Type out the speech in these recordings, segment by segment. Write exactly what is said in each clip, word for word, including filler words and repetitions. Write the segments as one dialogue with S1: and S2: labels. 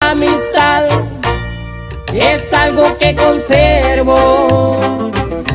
S1: La amistad es algo que conservo.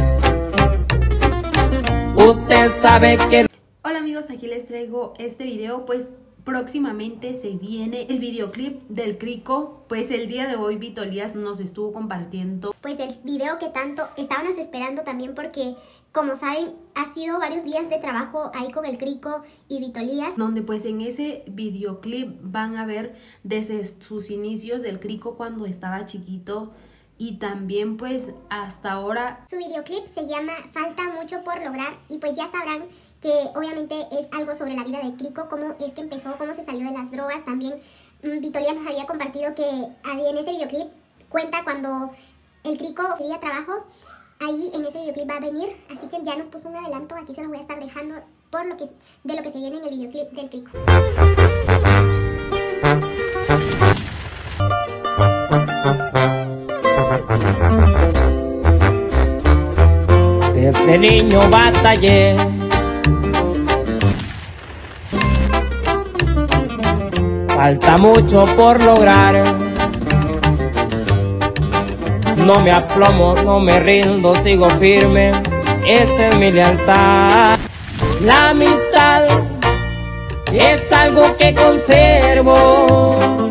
S1: Usted sabe que...
S2: Hola amigos, aquí les traigo este video. Pues próximamente se viene el videoclip del Crico. Pues el día de hoy Vito Elías nos estuvo compartiendo
S3: pues el video que tanto estábamos esperando, también porque, como saben, ha sido varios días de trabajo ahí con el Crico y Vito Elías,
S2: donde pues en ese videoclip van a ver desde sus inicios del Crico cuando estaba chiquito y también pues hasta ahora.
S3: Su videoclip se llama Falta Mucho por Lograr, y pues ya sabrán que obviamente es algo sobre la vida de Crico, cómo es que empezó, cómo se salió de las drogas. También mmm, Vito Elías nos había compartido que había en ese videoclip, cuenta cuando el Crico pedía trabajo, ahí en ese videoclip va a venir, así que ya nos puso un adelanto, aquí se los voy a estar dejando por lo que, de lo que se viene en el videoclip del Crico.
S1: Desde niño batallé, falta mucho por lograr. No me aplomo, no me rindo, sigo firme, esa es mi lealtad. La amistad es algo que conservo.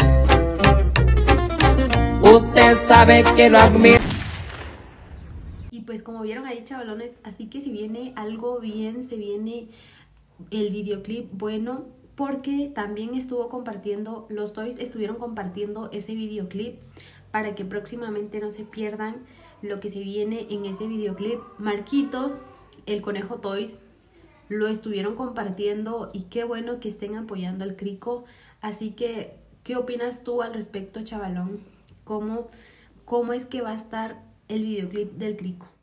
S1: Usted sabe que lo admiro.
S2: Y pues como vieron ahí, chavalones, así que si viene algo bien, se viene el videoclip bueno, porque también estuvo compartiendo, los Toys estuvieron compartiendo ese videoclip para que próximamente no se pierdan lo que se viene en ese videoclip. Marquitos, el Conejo Toys, lo estuvieron compartiendo y qué bueno que estén apoyando al Crico. Así que, ¿qué opinas tú al respecto, chavalón? ¿Cómo, cómo es que va a estar el videoclip del Crico?